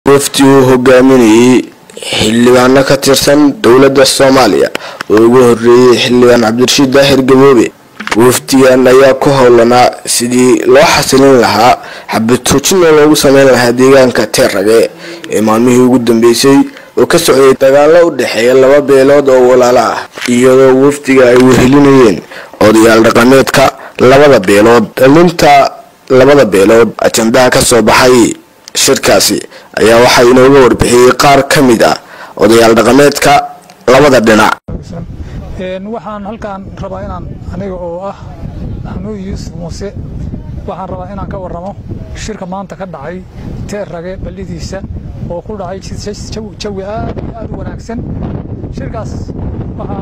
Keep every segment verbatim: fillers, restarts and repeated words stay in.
wafdi uu hogaaminayay xildhibaano ka tirsan dowladda Soomaaliya oo ugu horeeyay xildhibaan Cabdirashiid Daahir Gaboobe. wafdigan ayaa ku howlanaa sidii loo xasilin lahaa xabad joojin loogu sameyn lahaa deegaanka Teerage ee maalmihii ugu dambeysay oo ka socday dagaalo u dhaxeeya laba beelood oo walaalo ah, iyadoo wafdiga ay wehelinayeen odayaal dhaqameedka labada beelood. dhalinta labada beelood ajandaha ka soo baxay shirkaasi ayaa waxa inooga warbixiyay qaar ka mid ah odayaal dhaqameedka labada dhinac. waxaan halkaan rabaa inaan aniga oo ah Axmed Yuusuf Muuse waxaan rabaa inaan ka warramo shirka maanta ka dhacay Teerage balidiisa oo ku dhacay jawi aad aad u wanaagsan. shirkaas waxaa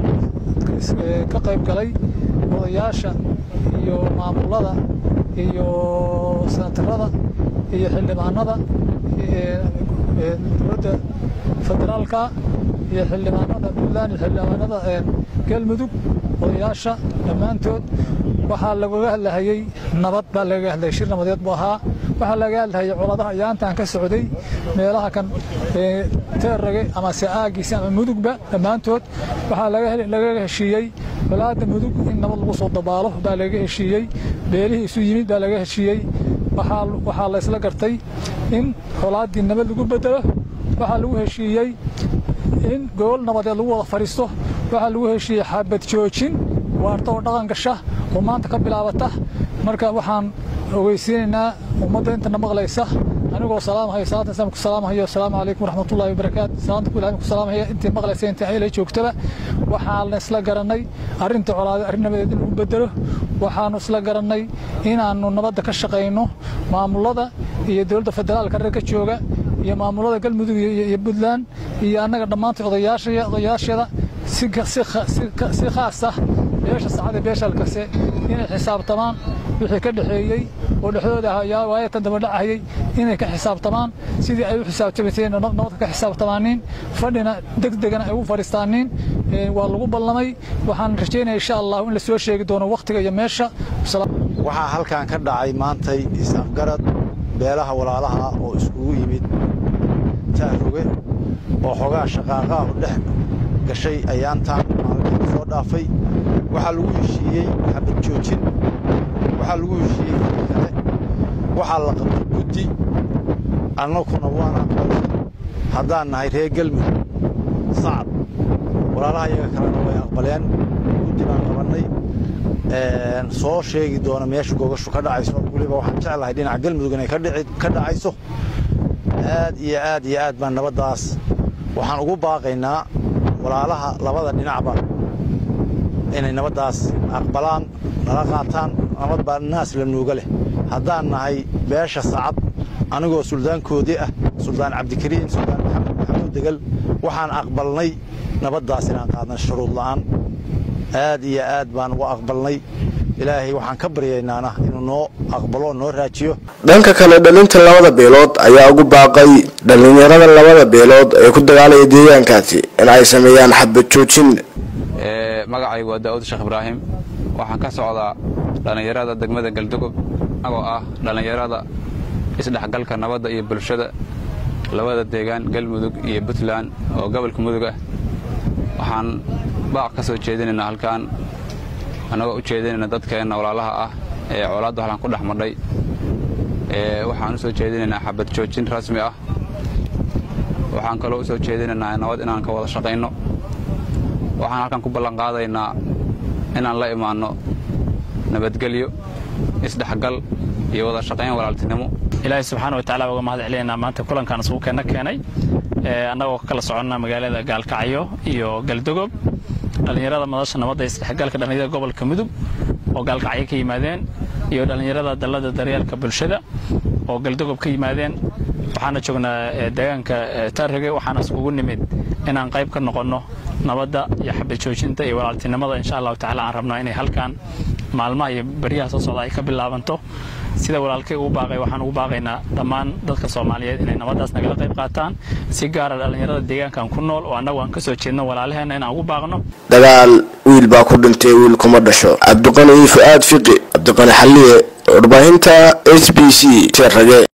ka qayb galay odayaasha iyo maamulada iyo senatarada iyo xildhibaanada dowladda federaalka iyo xildhibaanada Puntland iyo xildhibaanada Galmudug. odayaasha dhammaantood waxaa laga hadlayay nabad baa laga hadlayay, shir nabadeed buu ahaa. waxaa laga hadlayay colaadaha ayaantan ka socday meelaha kan Teerage ama Saagiisa ama Mudugba. dhammaantood waxaa laga laga heshiiyay walaada Mudug in nabad lagu soo dabaalo baa laga heshiiyay. beelihii isu yimid baa laga heshiiyay. waxaa waxaa la isla gartay in colaadii nabad lagu bedelo. waxaa lagu heshiiyay in gool nabadeed lagu wada fariisto. waxaa lagu heshiiyay xabad joojin waarta oo dhaqan gasha oo maanta ka bilaabata. marka waxaan ogeysiinaynaa ummadda inta maqlaysa anigoo salaamahay salaanta islaamku salaamahay assalaamu calaykum waraxmatullaahi wabarakaatuh. salaanta ku ilaahay ku salaamahay intii maqlaysa intii ay la joogtaba. waxaan isla garanay arrinta colaad arrin nabadeed in lagu bedelo. waxaan isla garanay inaanu nabadda ka shaqeyno maamulada iyo dowladda federaalka reerka jooga iyo maamulada Galmudug iyo Puntland iyo annaga dhammaantood odayaasha odayaashada si si khaas ah beesha saacada beesha halkaas inay xisaabtamaan wixii ka dhaxeeyay oo dhaxdooda ayaa waayatan daba dhacayay inay ka xisaabtamaan sidii ay u xisaabtamayeen nabad ka xisaabtamaaniin fadhina degdegana ay u fariistaaniin. waa lagu ballamay. waxaan rajaynayaa insha Allah in la soo sheegi doono waqtiga iyo meesha. waxaa halkaan ka dhacay maantay isafgarad beelaha walaalaha oo iskugu yimid Teerage oo xogaa shaqaaqa u dhex gashay ayaantan maalmihii soo dhaafay. waxaa lagu heshiiyey xabad joojin. waxaa lagu heshiiyey kale waxaa la qabtay guddi annaguna waana haddaan nahay reer Galmudug sacad walaalaha iyaga kalena way aqbaleen. guddi baan qabannay soo sheegi doona meesha gogashu ka dhacayso. weliba waxaan jeclahay dhinaca Galmudug inay ka dhacayso. aad iyo aad iyo aad baan nabaddaas waxaan ugu baaqaynaa walaalaha labada dhinacba inay nabaddaas aqbalaan nala qaataan. nabad baa naas la nuuga leh. haddaan nahay beesha sacad anigoo suldaankoodii ah suldaan Cabdikariin suldaan Maxamuud Degal waxaan aqbalnay nabaddaas inaan qaadno shuruud la'aan. aad iyo aad baan ugu aqbalnay. ilaahay waxaan ka baryaynaa inuu noo aqbalo noo raajiyo. dhanka kale dhalinta labada beelood ayaa ugu baaqay dhalinyarada labada beelood ee ku dagaalaya deegaankaasi in ay sameeyaan xabad joojin. ee magacaygu waa Daawud Sheekh Ibraahim. waxaan ka socdaa dhalinyarada degmada Galdogob oo ah dhalinyarada isdhexgalka nabadda iyo bulshada labada deegaan Galmudug iyo Puntland oo gobolka Mudug ah. waxaan baaq ka soo jeedinaynaa halkaan anagoo u jeedinaynaa dadkeena walaalaha ah ee colaadda halkan ku dhaxmadhay. ee waxaan u soo jeedinaynaa xabad joojin rasmi ah. waxaan kaloo u soo jeedinaynaa nabad inaan ka wada shaqeyno. waxaan halkan ku ballan qaadaynaa inaan la imaano nabadgelyo isdhexgal iyo wada shaqeyn walaaltinimo. ilaahay subxaanahu wa ta'aala uga mahad celinayna maanta kulankan isugu keena keenay ee annagoo kala soconnaa magaalada Gaalkacyo iyo Galdogob. dhalinyarada madasha nabadda isdhexgalka dhalinyarada gobolka Mudug oo Gaalkacyo ka yimaadeen iyo dhalinyarada dalada daryeelka bulshada oo Galdogob ka yimaadeen. waxaana joognaa deegaanka Teerage waxaana isugu nimid inaan qayb ka noqono nabadda iyo xabad joojinta iyo walaaltinimada. insha Allah ta'ala aan rabnaa inay halkaan maalmaha iyo bariyaha soo socda ay ka bilaabanto. sida walaalkay ugu baaqay waxaan ugu baaqaynaa dhammaan dadka Soomaaliyeed inay nabaddaas nagala qayb qaataan si gaar ah dhalinyarada deegaankan ku nool oo annagu aan ka soo jeedno walaalaheena inaan ugu baaqno. dagaal wiil baa ku dhintay wiil kuma dhasho. Cabdiqani Fuaad Fiqi Cabdiqani Xalliye warbaahinta S B C Teerage.